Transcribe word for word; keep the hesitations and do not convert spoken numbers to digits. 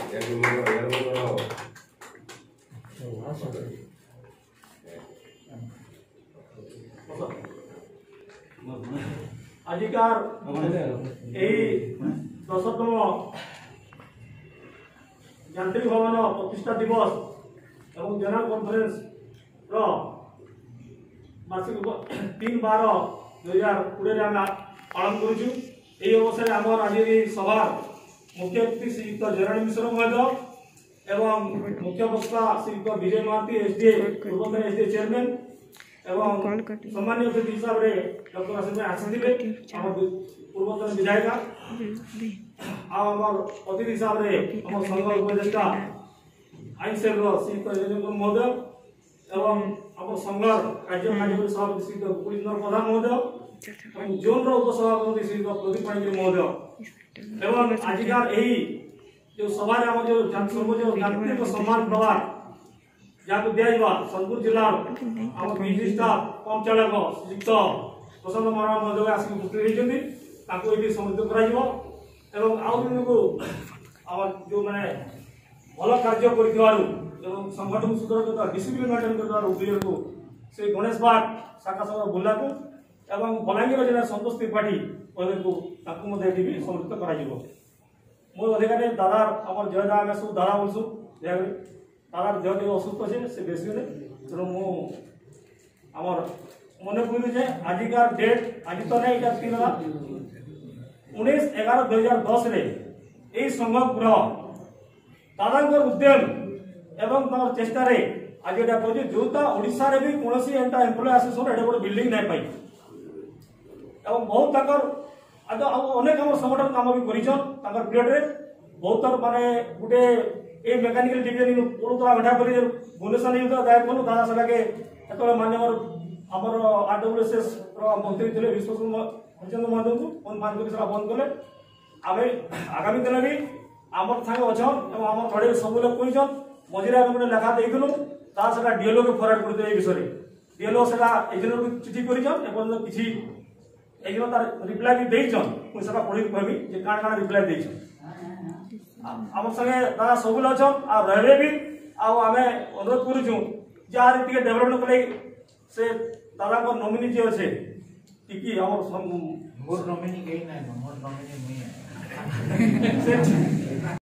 आजिकार दशतम यांत्रिक भवन प्रतिष्ठा दिवस एवं जनरल कॉन्फ्रेंस वार्षिक तीन बार दुई हजार कोड़े पालन करुचु। अवसर आम आज सभा मुख्य अतिथि श्रीयुक्त जयराणी मिश्र महोदय एवं मुख्य वक्ता श्रीयुक्त विजय महांती एसडीए पूर्वतन एसडीए चेयरमैन एवं सम्मान्य अतिथि हिसाब से डॉक्टर आसिफ भाई आसी पूर्वतन विधायिका आम अतिथि हिसाब से आम संघ उपदेष्टा आईन सेल श्रीयुक्त महोदय एवं आम संघ कार्यकारी सभापति श्रीयुक्त कुलिंदर प्रधान महोदय जोन उपसभापति श्रीयुक्त प्रदीप पाणिग्री महोदय एवं आजिकार यही जो सभा जो जांत्रिक सम्मान प्रभार जहाँ दिया सोनपुर जिला आम बिजली स्टाफ पंप चालक श्रीयुक्त प्रशांत महाराणा महोदय आसिक उपस्थित होती सम्मिलित कर आउ दिन को आम जो मैंने भल कार्य कर संगठन सुदृढ़ डिसिप्लिन मेंटेन कर से गणेश बाग शाखा सभा बुला को एवं बलांगीर जिला संतोष त्रिपाठी को सम्मिलित कर मोर अधिकारी दादा आम जयदा आम सब दादा बोलसु दादार देह टे असुस्थ अच्छे से बेस तेणु मुझर मन पड़े आजिकार डेट आज तो नहीं यहाँ तीन उन्नीस एगार दुई हजार दस रे संघ गृह दादा उद्यम एवं चेष्टा आज यहाँ कहूँ जोटा ओडिशा भी कौन एंटा एम्प्लॉय एसोसिएशन एडे गोटे बिल्डिंग नहीं पाई एवं बहुत आज अनेक आम संगठन कम भी कर पीरियड रे बहुत माने गोटे ये मेकानिकल डिविजन पड़ूला घंटा कर भुवनेश्वर नहीं दायक कलु दादा से मान्य आमर आरडब्ल्यूएसएस मंत्री थे विश्वचंद्र महोदय को फोन फान कर बंद कले आम आगामी दिन भी आम सागे अच्छन आम थोड़े सब लोग कहन मझे आम गोटे लेखा देलु ता डीएलओ को फरवर्ड करते विषय डीएलओ से चिठी कर किसी तार रिप्लाई भी देचन मुझे पढ़ी कहबी काण काण रिप्लाई देचन आम संगे दादा सब अच्छन आ रहे भी आम अनुरोध करुचु जहाँ टे डेभलपमेंट कले से दादा को नॉमिनी जी अच्छे टी आम मोर नॉमिनी कहीं ना मोर नॉमिनी मुई